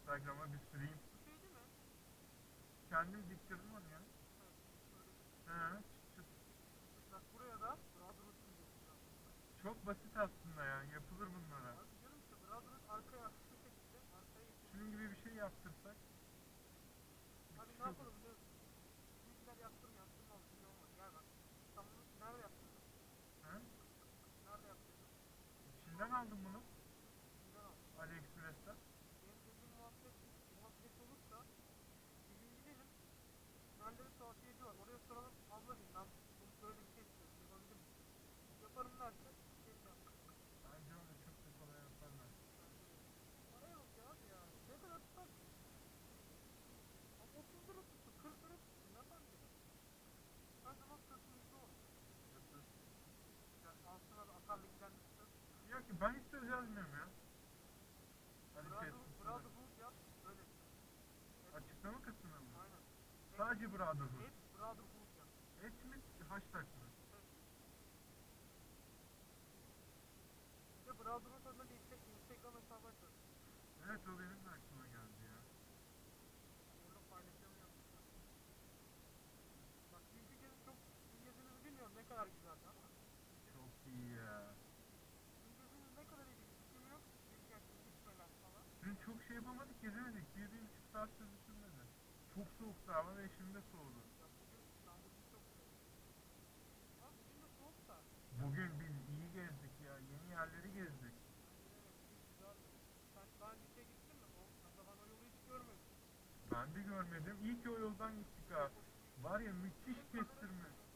Instagram'a bir süreyim. Bu şey değil mi? Kendim diktirdim onu ya. Evet. Böyle He, çıt çıt. bak buraya da Brotherhood diyeceksin aslında. Çok basit aslında ya. Yapılır bunlara. Abi diyorum işte Brotherhood arkaya şu şekilde arkaya Şunun getireceksin. gibi bir şey yaptırsak Hadi müthiş ne olur. yapalım biliyor musun? Bizimkiler yaptırmaz belli olmaz. Gel bak. Sen bunu nerede yaptırdın? He? Nerede yaptırdın? Çin'den aldım bunu. Kimden aldın? AliExpress'ten. Benim dediğim muhabbet olursa bir gün gidelim. Menderes tuhafiyeci var. Oraya soralım. Abla diyeyim ben bunu böyle bir şey istiyorum. Yapabilir misin? Yaparım derse geleceğim. Bence onu çok da kolay yaparlar. Bence de. Para yok ya abi ya. Ne kadar tutar ki? Abi 30 lira tuttu, 40 lira tuttu. Ne fark eder? Her zaman sırtın üstü olsun. Yani altına da atarlı giden bir söz. Diyor ki ben hiç söz yazmıyorum ya. Hadi şey tutulur. Brotherhood yap. Öyle. Açıklama kısmına mı? Aynen. Sadece Brotherhood. Et Brotherhood yap. Et mi? Hashtag mı? Et. Bir de Brotherhood adına bir Instagram hesabı açalım. Evet o benim de aklıma geldi ya. Orada paylaşalım yapmışlar. Bak Bilgice'nin çok İngilizcenizi bilmiyorum ne kadar güzeldi ama. Çok iyi ya. İngilizcenin ne kadar iyi bir fikrim yok. Bilgi gitmeler falan. Dün çok şey yapamadık, gezemedik. 1,5 saat sürdü sürmedi. Çok soğuktu hava ve şimdi de soğudu. Ya bugün çok soğuk. Ama bugün de soğuk da. Bugün biz iyi gezdik ya. Yeni yerleri gezdik. Bence de evet bugün güzeldi. Sen daha önce şey gittin mi? Mesela ben o yolu hiç görmedim. Ben de görmedim. İyi ki o yoldan gittik ha. Çok hoşuma gitti. Var ya müthiş Kamera kestirme.